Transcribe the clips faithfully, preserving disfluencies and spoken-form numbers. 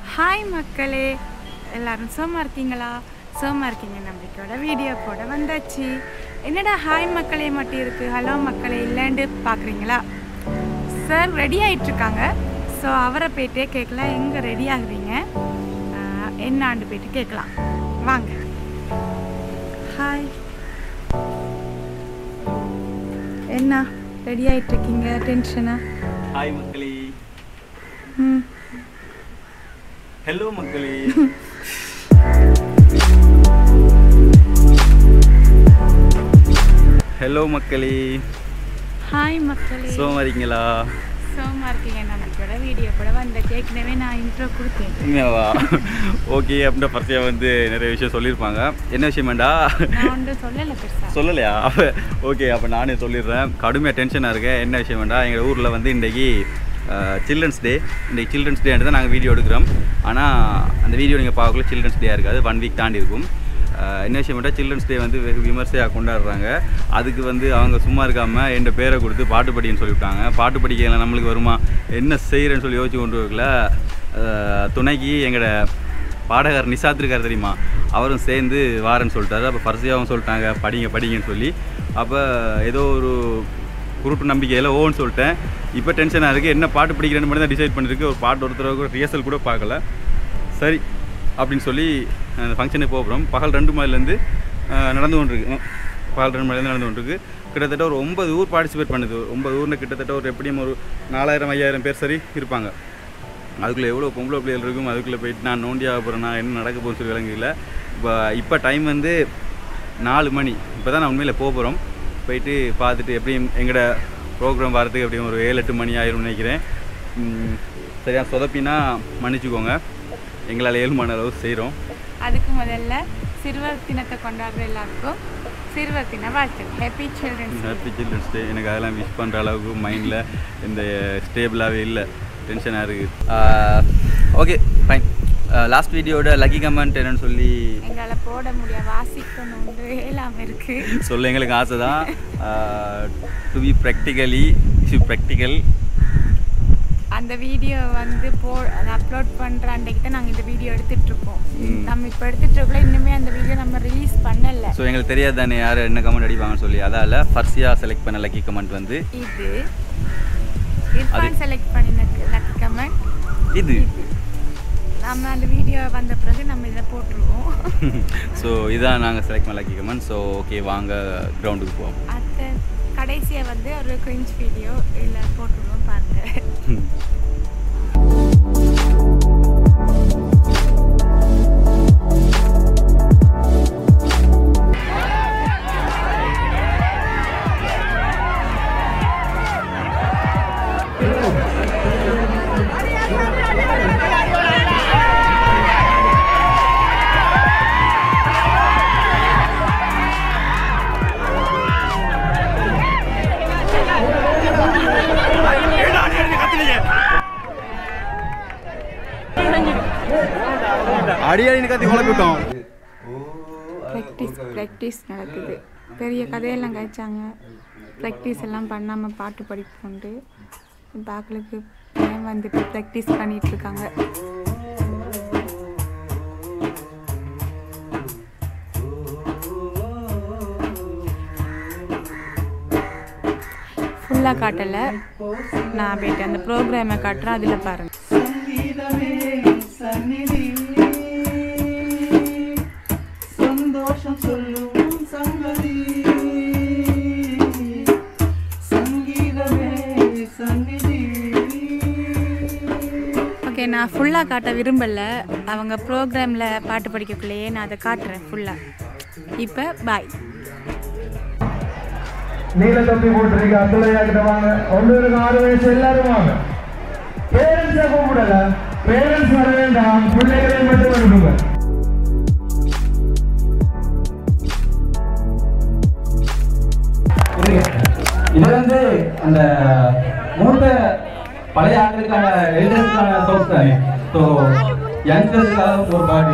Hi மக்களே, எல்லாரும் சோமா இருக்கீங்களா? சோமா இருக்கீங்க நம்பிக்கையோட வீடியோ போட வந்தாச்சு. என்னடா ஹாய் மக்களே மட்டும் இருக்குது, ஹலோ மக்களே இல்லைன்னு பார்க்குறீங்களா? Sir ready ஆகிட்டுருக்காங்க. ஸோ அவரை போய்ட்டே கேட்கலாம், எங்கே ரெடி ஆகுறீங்க என்னாண்டு போய்ட்டு கேட்கலாம் வாங்க. ஹாய், என்ன ரெடி ஆகிட்டுருக்கீங்க? டென்ஷனா? ஹாய் மக்களே. ம் ஹலோ மக்களே. ஹலோ மக்களே. ஹாய் மக்களே. சோமா இருக்கீங்களா? சோமா இருக்கீங்க நம்பிக்கையோட வீடியோ கூட வந்து ஏற்கனவே நான் இன்ட்ரோ கொடுத்தேன். என்னவா? ஓகே, அப்படின்னா ஃபர்ஸ்டாக வந்து நிறைய விஷயம் சொல்லியிருப்பாங்க. என்ன விஷயமாண்டா? நான் ஒன்று சொல்லலை பெருசாக. சொல்லலையா? அப்போ ஓகே, அப்போ நானே சொல்லிடுறேன். கடுமையாக டென்ஷனாக இருக்கேன். என்ன விஷயமாண்டா, எங்கள் ஊரில் வந்து இன்றைக்கி சில்ட்ரன்ஸ் டே. இன்றைக்கி சில்ட்ரன்ஸ் டே தான் நாங்கள் வீடியோ எடுக்கிறோம். ஆனால் அந்த வீடியோ நீங்கள் பார்க்கல, சில்ட்ரன்ஸ் டேயாக இருக்காது, ஒன் வீக் தாண்டி இருக்கும். என்ன விஷயம் மட்டும், சில்ட்ரன்ஸ் டே வந்து வெகு விமர்சையாக கொண்டாடுறாங்க. அதுக்கு வந்து அவங்க சும்மா இருக்காமல் என் பேரை கொடுத்து பாட்டு படிக்கன்னு சொல்லிவிட்டாங்க. பாட்டு படிக்கலாம் நம்மளுக்கு வருமா, என்ன செய்கிறேன்னு சொல்லி யோசிச்சு கொண்டு இருக்கல. துணைக்கு எங்களோட பாடகர் நிசாத் இருக்கார் தெரியுமா, அவரும் சேர்ந்து வாரன்னு சொல்லிட்டாரு. அப்போ ஃபர்ஸ்டாகவும் சொல்லிட்டாங்க படிங்க படிங்கன்னு சொல்லி. அப்போ ஏதோ ஒரு குருட்டு நம்பிக்கையில் ஓன்னு சொல்லிட்டேன். இப்போ டென்ஷனாக இருக்குது. என்ன பாட்டு படிக்கிறேன்னு மட்டும் தான் டிசைட் பண்ணியிருக்கு. ஒரு பாட்டு ஒருத்தர் ரிஹர்சல் கூட பார்க்கல. சரி அப்படின்னு சொல்லி அந்த ஃபங்க்ஷனுக்கு போகிறோம். பகல் ரெண்டு மணிலேருந்து நடந்து கொண்டிருக்கு. பகல் ரெண்டு மணிலேருந்து நடந்து கொண்டிருக்கு. கிட்டத்தட்ட ஒரு ஒன்பது ஊர் பார்ட்டிசிபேட் பண்ணுது. ஒன்பது ஊரில் கிட்டத்தட்ட ஒரு எப்படியும் ஒரு நாலாயிரம் ஐயாயிரம் பேர் சரி இருப்பாங்க. அதுக்குள்ளே எவ்வளோ பொம்பளை பிள்ளைகள் இருக்கும். அதுக்குள்ளே போயிட்டு நான் நோண்டியாக போகிறேன், நான் என்ன நடக்க போகுன்னு சொல்லி விளங்கல. இப்போ இப்போ டைம் வந்து நாலு மணி. இப்போ தான் நான் உண்மையில் போக போகிறோம். போயிட்டு பார்த்துட்டு எப்படியும் எங்களோட ப்ரோக்ராம் வரதுக்கு எப்படியும் ஒரு ஏழு எட்டு மணி ஆயிரும்னு நினைக்கிறேன். சரியா சொதப்பினா மன்னிச்சுக்கோங்க, எங்களால் ஏழு மணி அளவு செய்கிறோம். அதுக்கு முதல்ல சிறுவர் தினத்தை கொண்டாடுற எல்லாருக்கும் சிறுவர் தின வாழ்த்துக்கள். Happy children's happy children's day. எனக்கு அதெல்லாம் விஷ் பண்ணுற அளவுக்கு மைண்டில் இந்த ஸ்டேபிளாகவே இல்லை, டென்ஷனாக இருக்குது. Okay fine. லாஸ்ட் வீடியோட லக்கி கமெண்ட் என்னன்னு சொல்லி எங்களால் போட முடியாது, வாசிக்கணும்னு இல்லாமல் இருக்குது. சொல்ல எங்களுக்கு ஆசை தான். To be practically is practical. அந்த வீடியோ வந்து போ அதை அப்லோட் பண்ணுற அன்றைக்கு தான் நாங்கள் இந்த வீடியோ எடுத்துகிட்ருக்கோம். நம்ம இப்போ எடுத்துகிட்ருக்கோம், இன்னுமே அந்த வீடியோ நம்ம ரிலீஸ் பண்ணலை. ஸோ எங்களுக்கு தெரியாது தானே யார் என்ன கமெண்ட் அடிப்பாங்கன்னு சொல்லி. அதால் ஃபர்ஸ்டியாக செலக்ட் பண்ண லக்கி கமெண்ட் வந்து இது. இர்ஃபான் செலக்ட் பண்ணின லக்கி கமெண்ட் இது. நம்ம அந்த வீடியோ வந்த பிறகு நம்ம இதை போட்டுருவோம். ஸோ இதான் நாங்கள் செலக்ட் பண்ண லக்கி கமெண்ட். ஸோ ஓகே, வாங்க கிரவுண்டுக்கு போவோம். அடுத்த கடைசியாக வந்து ஒரு கிரிஞ்ச் வீடியோ இல்லை போட்டுருவோம், பாருங்கள். அடியாடி கத்தி குழப்பிட்டோம். ப்ராக்டிஸ் ப்ராக்டிஸ் நடக்குது. பெரிய கதையெல்லாம் கழிச்சாங்க. ப்ராக்டிஸ் எல்லாம் பண்ணாமல் பாட்டு படிப்போண்டு பாக்களுக்கு டைம் வந்துட்டு ப்ராக்டிஸ் பண்ணிகிட்ருக்காங்க. ஃபுல்லாக காட்டலை, நான் போய்ட்டு அந்த ப்ரோக்ராமை காட்டுறேன், அதில் பாருங்கள். ஓகே, நான் ஃபுல்லாக காட்ட விரும்பலை. அவங்க ப்ரோக்ராமில் பாட்டு படிக்கக்குள்ளேயே நான் அதை காட்டுறேன் ஃபுல்லாக. இப்போ பாய். நீல தொப்பி போட்டுருக்க அத்துளையா கிட்ட வாங்க. ஒன்று ஆறு வயசு எல்லாரும் வாங்க. பேரண்ட்ஸை கூப்பிடல, பேரண்ட்ஸ் வர வேண்டாம், பிள்ளைகளை மட்டும் அனுப்புங்க. இது வந்து அந்த மூத்த பழைய ஆட்களுக்கான எழுதுறதுக்கான சோர்ஸ் தானே. ஸோ யங்ஸ்டர்ஸுக்காக ஒரு பாட்டு.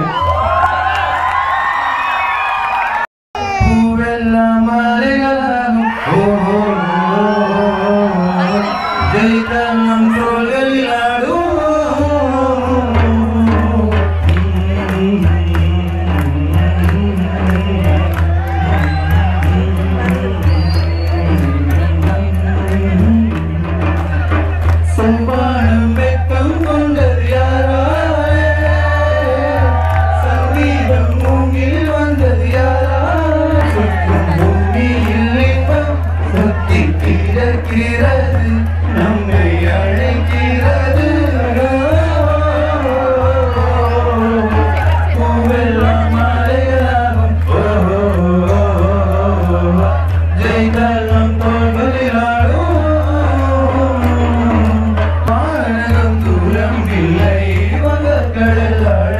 ஜெயித்த நம் தோள்களில் ஆடும் மக்கள் எல்லாம்